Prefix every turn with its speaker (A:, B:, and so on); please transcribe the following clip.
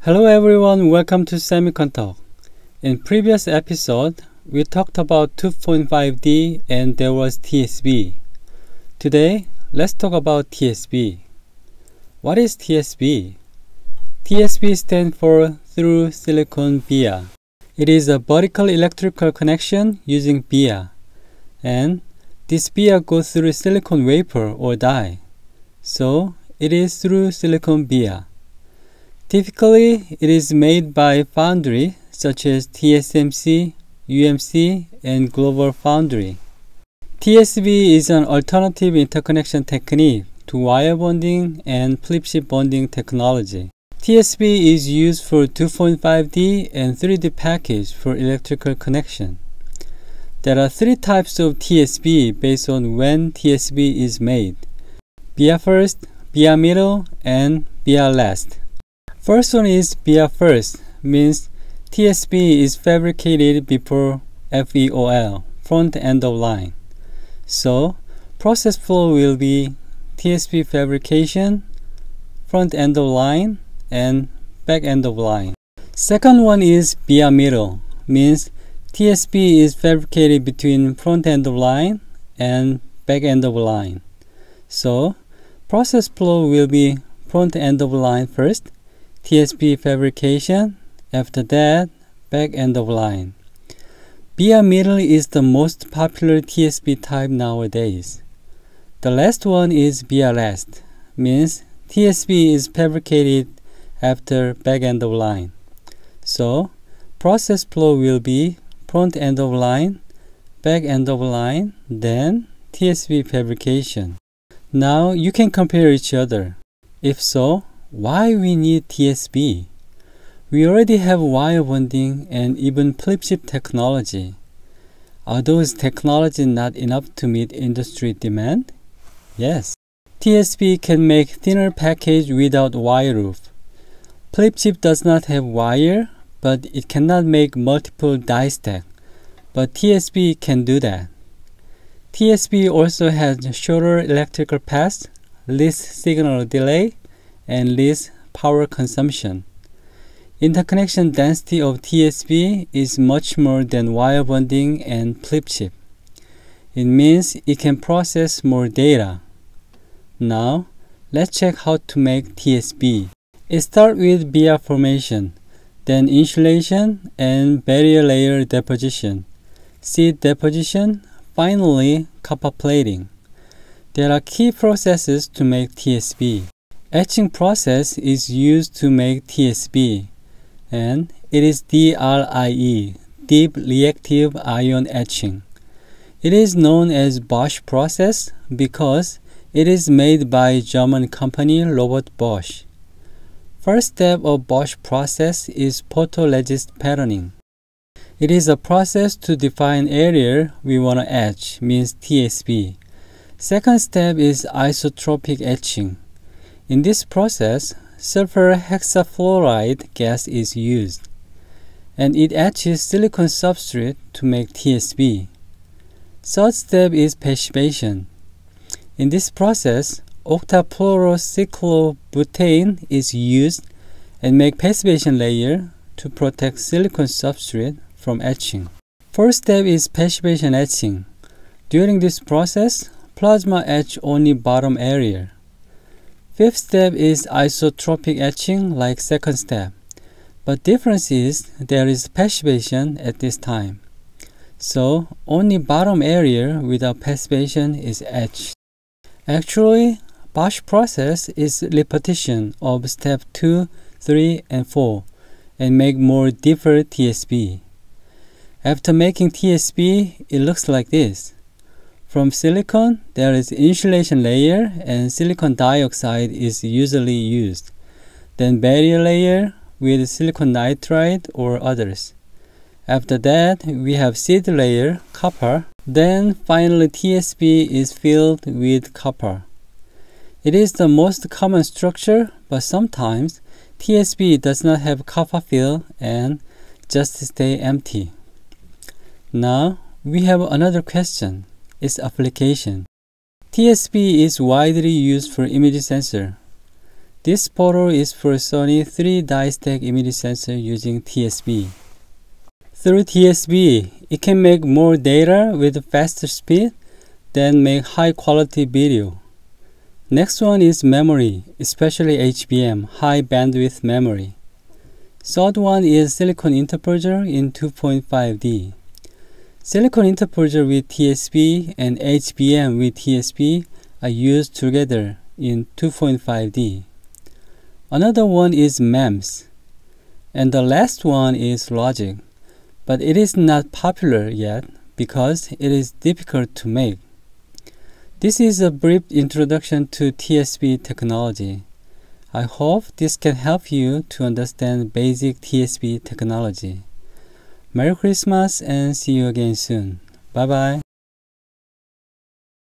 A: Hello everyone, welcome to Semiconductor. In previous episode, we talked about 2.5D and there was TSV. Today, let's talk about TSV. What is TSV? TSV stands for Through Silicon Via. It is a vertical electrical connection using via, and this via goes through silicon wafer or die. So, it is through silicon via. Typically, it is made by foundry such as TSMC, UMC, and Global Foundry. TSV is an alternative interconnection technique to wire bonding and flip chip bonding technology. TSV is used for 2.5D and 3D package for electrical connection. There are three types of TSV based on when TSV is made: via first, via middle, and via last. First one is via first, means TSV is fabricated before FEOL, front end of line. So, process flow will be TSV fabrication, front end of line, and back end of line. Second one is via middle, means TSV is fabricated between front end of line and back end of line. So, process flow will be front end of line first, TSV fabrication, after that, back end of line. Via middle is the most popular TSV type nowadays. The last one is via last, means TSV is fabricated after back end of line. So, process flow will be front end of line, back end of line, then TSV fabrication. Now, you can compare each other. If so, why we need TSV? We already have wire bonding and even flip chip technology. Are those technologies not enough to meet industry demand? Yes. TSV can make thinner package without wire roof. Flip chip does not have wire, but it cannot make multiple die stack. But TSV can do that. TSV also has shorter electrical path, less signal delay, and less power consumption. Interconnection density of TSV is much more than wire bonding and flip chip. It means it can process more data. Now, let's check how to make TSV. It starts with via formation, then insulation and barrier layer deposition, seed deposition, finally copper plating. There are key processes to make TSV. Etching process is used to make TSV, and it is DRIE, Deep Reactive Ion Etching. It is known as Bosch process because it is made by German company Robert Bosch. First step of Bosch process is photoresist patterning. It is a process to define area we want to etch, means TSV. Second step is isotropic etching. In this process, sulfur hexafluoride gas is used, and it etches silicon substrate to make TSV. Third step is passivation. In this process, octafluorocyclobutane is used and make passivation layer to protect silicon substrate from etching. Fourth step is passivation etching. During this process, plasma etch only bottom area. Fifth step is isotropic etching like second step, but difference is there is passivation at this time. So only bottom area without passivation is etched. Actually, Bosch process is repetition of step 2, 3, and 4 and make more deeper TSV. After making TSV, it looks like this. From silicon, there is insulation layer and silicon dioxide is usually used. Then barrier layer with silicon nitride or others. After that, we have seed layer, copper. Then finally TSV is filled with copper. It is the most common structure, but sometimes TSV does not have copper fill and just stay empty. Now, we have another question. Its application. TSV is widely used for image sensor. This photo is for Sony 3 die stack image sensor using TSV. Through TSV, it can make more data with faster speed, then make high quality video. Next one is memory, especially HBM, high bandwidth memory. Third one is silicon interposer in 2.5D. Silicon interposer with TSV and HBM with TSV are used together in 2.5D. Another one is MEMS. And the last one is logic, but it is not popular yet because it is difficult to make. This is a brief introduction to TSV technology. I hope this can help you to understand basic TSV technology. Merry Christmas and see you again soon. Bye bye.